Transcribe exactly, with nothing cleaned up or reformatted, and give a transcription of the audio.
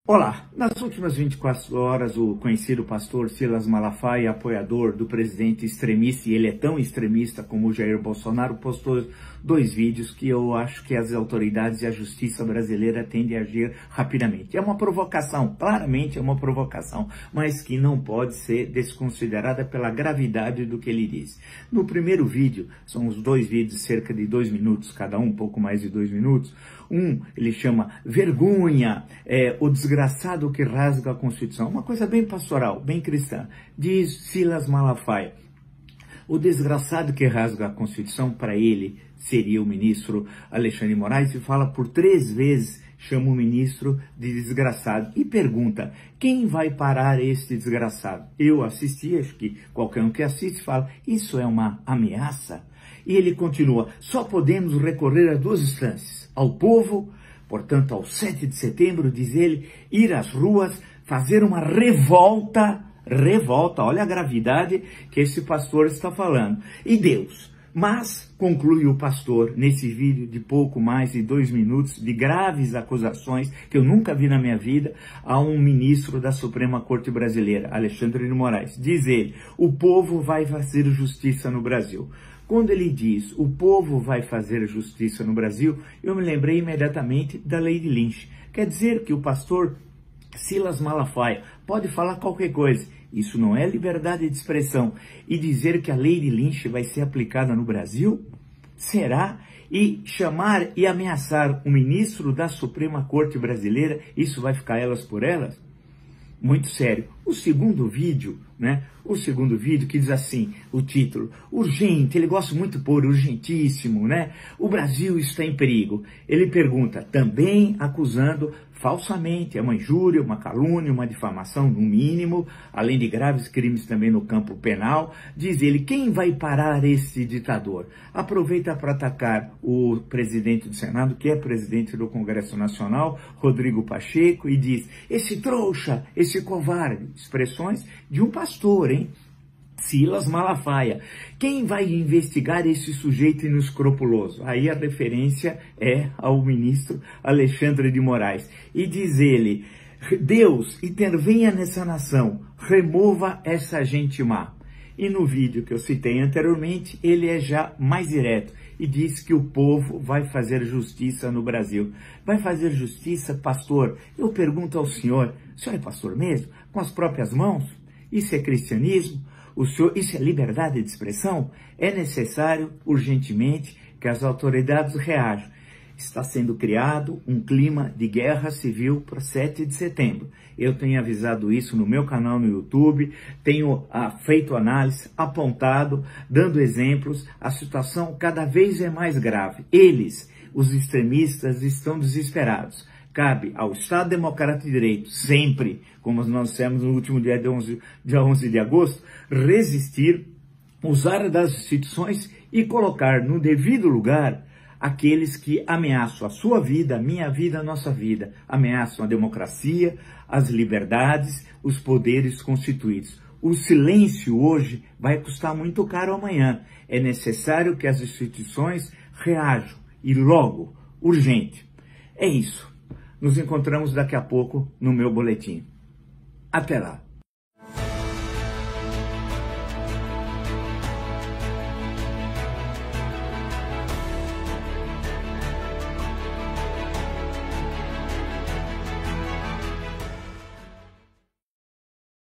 Olá, nas últimas vinte e quatro horas, o conhecido pastor Silas Malafaia, apoiador do presidente extremista, e ele é tão extremista como o Jair Bolsonaro, postou dois vídeos que eu acho que as autoridades e a justiça brasileira tendem a agir rapidamente. É uma provocação, claramente é uma provocação, mas que não pode ser desconsiderada pela gravidade do que ele diz. No primeiro vídeo, são os dois vídeos, cerca de dois minutos, cada um um pouco mais de dois minutos, um ele chama Vergonha, é, o desgraçado que rasga a Constituição, uma coisa bem pastoral, bem cristã. Diz Silas Malafaia: o desgraçado que rasga a Constituição, para ele, seria o ministro Alexandre de Moraes, e fala por três vezes, chama o ministro de desgraçado e pergunta: quem vai parar esse desgraçado? Eu assisti, acho que qualquer um que assiste fala: isso é uma ameaça? E ele continua: só podemos recorrer a duas instâncias, ao povo, portanto ao sete de setembro, diz ele, ir às ruas, fazer uma revolta, revolta, olha a gravidade que esse pastor está falando, e Deus. Mas, conclui o pastor, nesse vídeo de pouco mais de dois minutos, de graves acusações que eu nunca vi na minha vida, a um ministro da Suprema Corte Brasileira, Alexandre de Moraes. Diz ele: o povo vai fazer justiça no Brasil. Quando ele diz o povo vai fazer justiça no Brasil, eu me lembrei imediatamente da lei de Lynch. Quer dizer que o pastor Silas Malafaia pode falar qualquer coisa. Isso não é liberdade de expressão. E dizer que a lei de Lynch vai ser aplicada no Brasil? Será? E chamar e ameaçar o ministro da Suprema Corte Brasileira, isso vai ficar elas por elas? Muito sério. O segundo vídeo, né? O segundo vídeo que diz assim, o título, urgente, ele gosta muito de pôr urgentíssimo, né? O Brasil está em perigo. Ele pergunta, também acusando falsamente, é uma injúria, uma calúnia, uma difamação no mínimo, além de graves crimes também no campo penal. Diz ele, quem vai parar esse ditador? Aproveita para atacar o presidente do Senado, que é presidente do Congresso Nacional, Rodrigo Pacheco, e diz, esse trouxa, esse covarde, expressões de um pastor, hein? Silas Malafaia. Quem vai investigar esse sujeito inescrupuloso? Aí a referência é ao ministro Alexandre de Moraes. E diz ele, Deus, intervenha nessa nação, remova essa gente má. E no vídeo que eu citei anteriormente, ele é já mais direto e diz que o povo vai fazer justiça no Brasil. Vai fazer justiça, pastor? Eu pergunto ao senhor, o senhor é pastor mesmo? Com as próprias mãos? Isso é cristianismo? O senhor, isso é liberdade de expressão? É necessário, urgentemente, que as autoridades reajam. Está sendo criado um clima de guerra civil para sete de setembro. Eu tenho avisado isso no meu canal no YouTube, tenho ah, feito análise, apontado, dando exemplos. A situação cada vez é mais grave. Eles, os extremistas, estão desesperados. Cabe ao Estado Democrático de Direito, sempre, como nós dissemos no último dia de onze, dia onze de agosto, resistir, usar das instituições e colocar no devido lugar aqueles que ameaçam a sua vida, a minha vida, a nossa vida, ameaçam a democracia, as liberdades, os poderes constituídos. O silêncio hoje vai custar muito caro amanhã. É necessário que as instituições reajam, e logo, urgente. É isso. Nos encontramos daqui a pouco no meu boletim. Até lá.